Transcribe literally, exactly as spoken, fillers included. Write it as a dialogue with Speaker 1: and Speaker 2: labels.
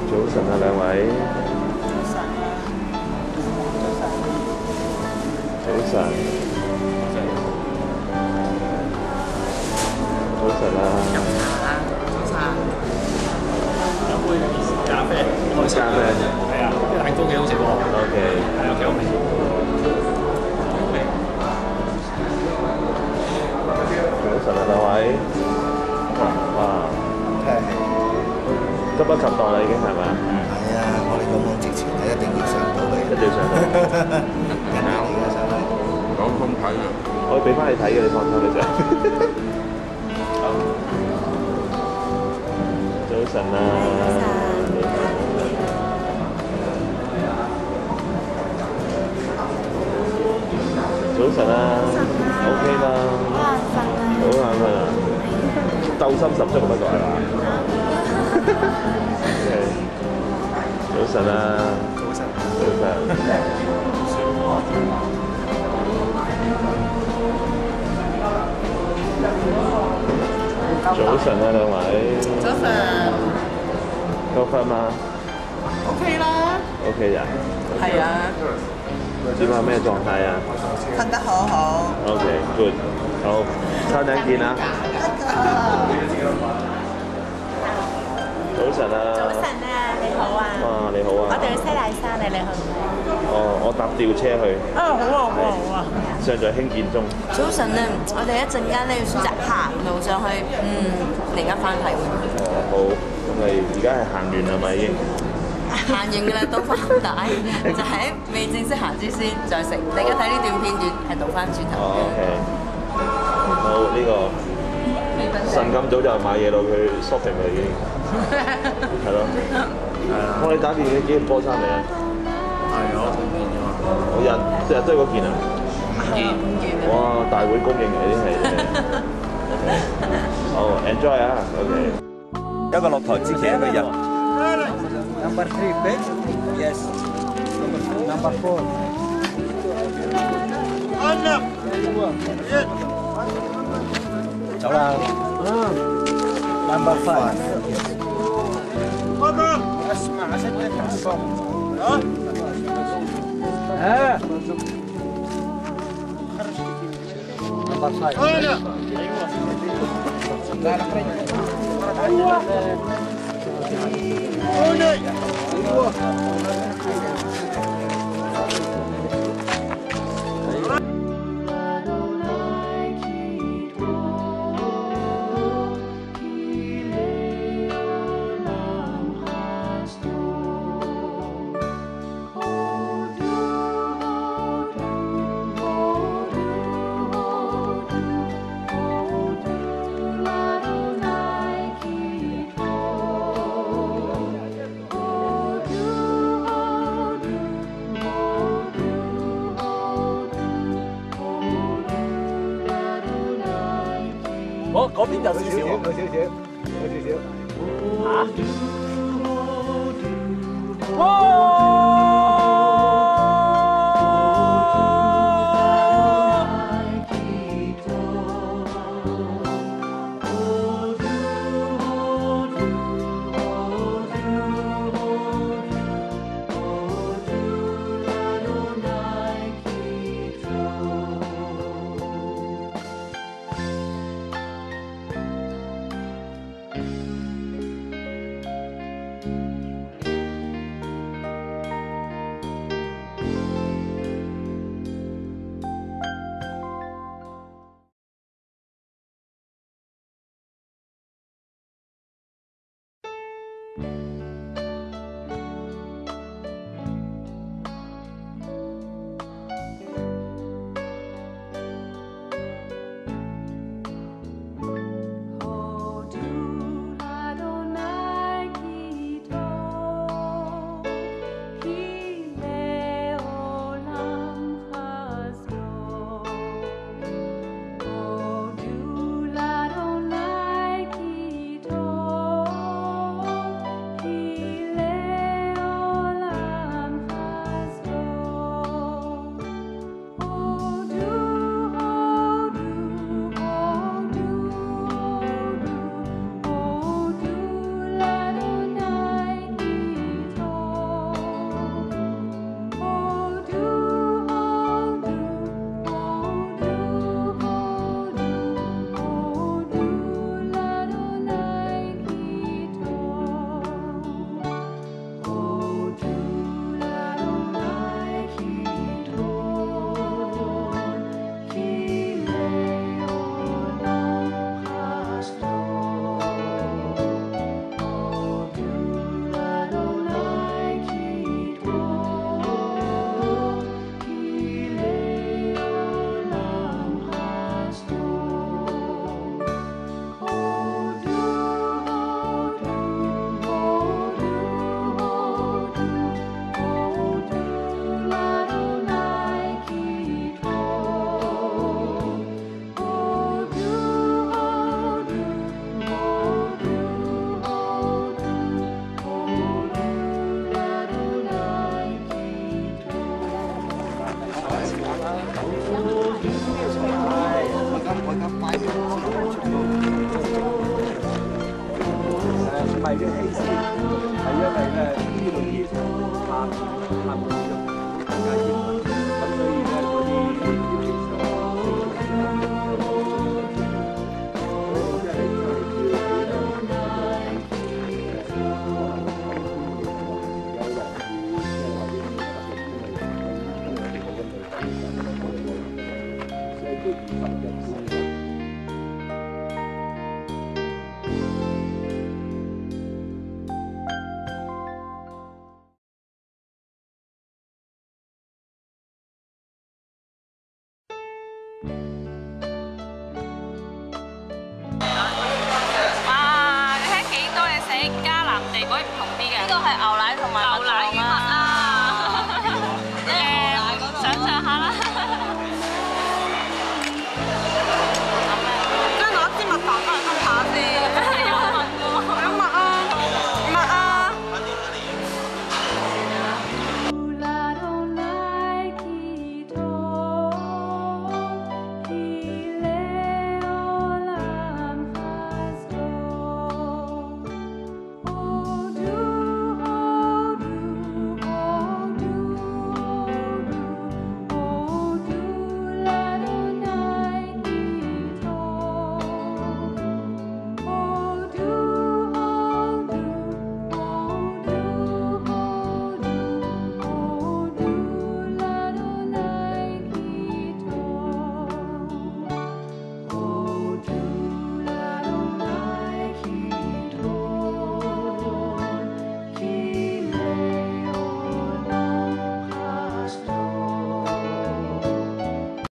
Speaker 1: 早晨啊，兩位。早晨。早晨啊。
Speaker 2: 飲茶啦，早茶。飲杯咖啡，
Speaker 1: 開咖啡。
Speaker 2: 係啊，啲蛋糕幾好食喎。
Speaker 1: O K。
Speaker 2: 係啊，幾好味。
Speaker 1: 早晨啊，兩位。哇！
Speaker 3: 真係
Speaker 1: 急不及待啦，已經係咪啊？
Speaker 3: 係啊！我哋咁樣直前係一定要上到嚟，
Speaker 1: 一定要上到。
Speaker 3: 緊要嚟嘅上嚟。
Speaker 4: 有空睇嘅，
Speaker 1: 我會俾翻你睇嘅，你放心你就。早晨啊！早晨啊 ，OK 啦。好眼瞓啊！鬥心十足不過係嘛？早晨啊！
Speaker 3: 早晨，
Speaker 1: 早晨。早晨啊，兩位。
Speaker 2: 早晨。
Speaker 1: 夠瞓嗎
Speaker 2: OK 啦。
Speaker 1: ？OK 呀。
Speaker 2: 係啊。
Speaker 1: 點啊？咩狀態啊？
Speaker 2: 瞓得好好。
Speaker 1: OK，good。好，餐廳見啦。早晨啊！
Speaker 5: 早晨啊，你好啊！
Speaker 1: 哇，你好啊！
Speaker 5: 我哋去西大山啊，你去唔去？
Speaker 1: 哦，我搭吊車去。
Speaker 5: 哦，好啊，好啊，好啊！
Speaker 1: 尚在興建中。
Speaker 5: 早晨啊，我哋一陣間咧要選擇行路上去，嗯，嚟緊翻睇會。
Speaker 1: 哦，好，咁你而家係行完係咪已經？
Speaker 5: 行完㗎啦，倒翻帶，就喺未正式行之先再食。你而家睇呢段片段係倒翻轉頭。
Speaker 1: 哦 ，OK。好，呢個神咁早就買嘢咯，佢 shopping 啦已經。係咯。係啊。我哋打件幾件波衫嚟啊？
Speaker 4: 係我同件啫嘛。
Speaker 1: 我日日都係嗰件啊。
Speaker 2: 五件五件。
Speaker 1: 哇！大會供應嚟啲係。好 ，enjoy 啊 ，OK。
Speaker 6: 一個落台之前一個人。Number three, bed? Yes. Number four. Cháu là number five. اسمع ستة الصوم. ها. Number five. Ủa, 嗰邊有少少，有少少，有少少。嚇！哇！ 係嘅氣勢，係因為咧呢度熱，下下邊就更加熱，咁所以咧嗰啲熱氣上。
Speaker 7: 哇！你睇幾多嘢食，加南地嗰啲唔同啲嘅。呢個係牛奶同埋